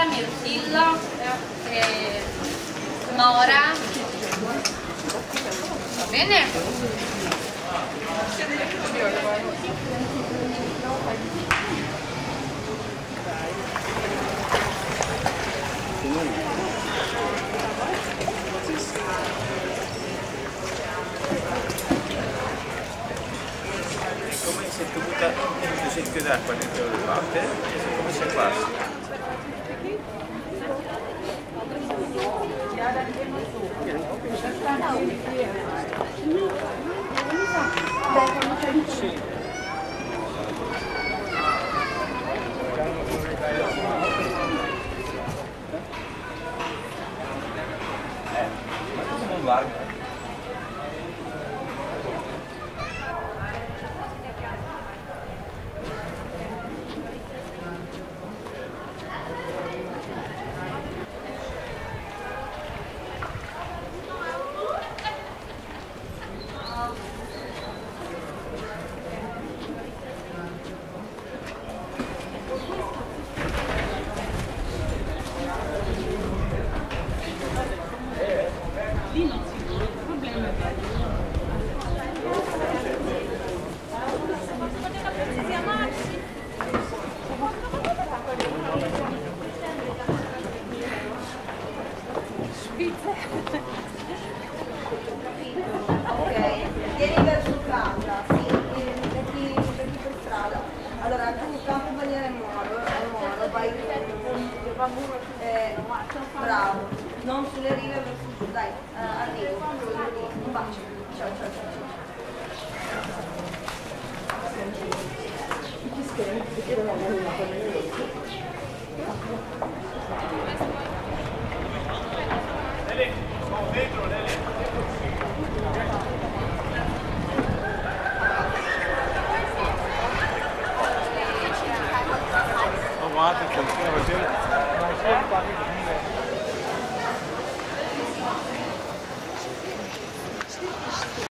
Paola, Mirtillo, Mora. Va bene? Come se tu butta un secchio d'acqua dentro le latte, come se passi. Sì. Ma cosa non va? Lì non sicuro, il problema è ok, vieni verso casa, sì, metti per strada. Allora tu campo bandiera e Moro, vai bravo, non sulle rive verso giù, dai, arrivo, un bacio, ciao ciao ciao. Dai.